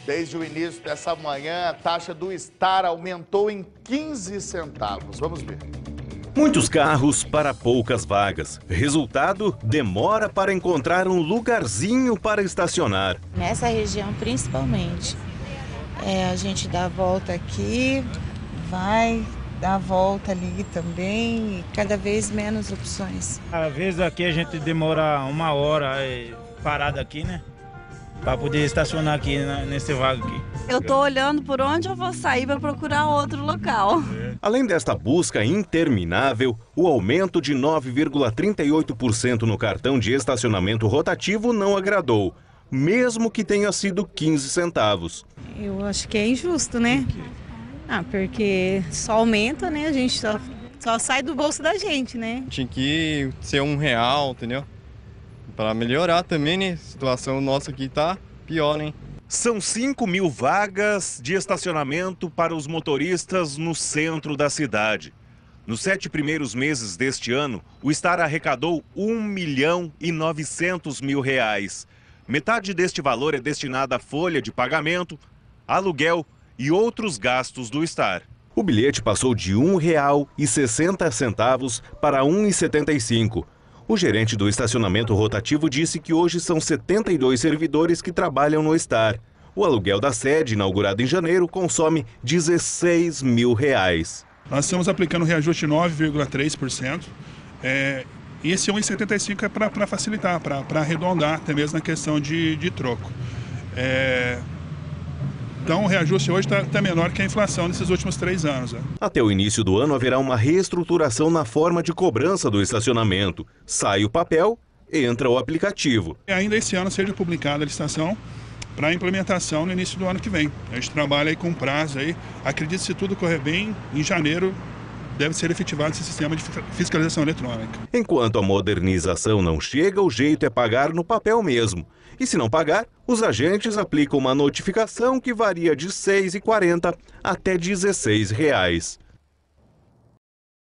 Desde o início dessa manhã, a taxa do Star aumentou em 15 centavos. Vamos ver. Muitos carros para poucas vagas. Resultado, demora para encontrar um lugarzinho para estacionar. Nessa região, principalmente. A gente dá a volta aqui, vai, dá a volta ali também, e cada vez menos opções. Às vezes aqui a gente demora 1 hora parado aqui, né? Para poder estacionar aqui nesse vago aqui. Eu tô olhando por onde eu vou sair para procurar outro local. Além desta busca interminável, o aumento de 9,38% no cartão de estacionamento rotativo não agradou, mesmo que tenha sido 15 centavos. Eu acho que é injusto, né? Porque só aumenta, né? A gente só sai do bolso da gente, né? Tinha que ser R$1, entendeu? Para melhorar também, né? A situação nossa aqui tá pior, né? São 5.000 vagas de estacionamento para os motoristas no centro da cidade. Nos 7 primeiros meses deste ano, o Star arrecadou R$1.900.000. Metade deste valor é destinada à folha de pagamento, aluguel e outros gastos do Star. O bilhete passou de R$1,60 para R$1,75. O gerente do estacionamento rotativo disse que hoje são 72 servidores que trabalham no Star. O aluguel da sede, inaugurada em janeiro, consome R$16 mil. Nós estamos aplicando reajuste de 9,3%. E esse 1,75 é para facilitar, para arredondar, até mesmo na questão de troco. Então o reajuste hoje está menor que a inflação nesses últimos 3 anos. Até o início do ano haverá uma reestruturação na forma de cobrança do estacionamento. Sai o papel, entra o aplicativo. Ainda esse ano seja publicada a licitação para implementação no início do ano que vem. A gente trabalha aí com prazo aí. Acredito que se tudo correr bem, em janeiro deve ser efetivado esse sistema de fiscalização eletrônica. Enquanto a modernização não chega, o jeito é pagar no papel mesmo. E se não pagar, os agentes aplicam uma notificação que varia de R$6,40 até R$16.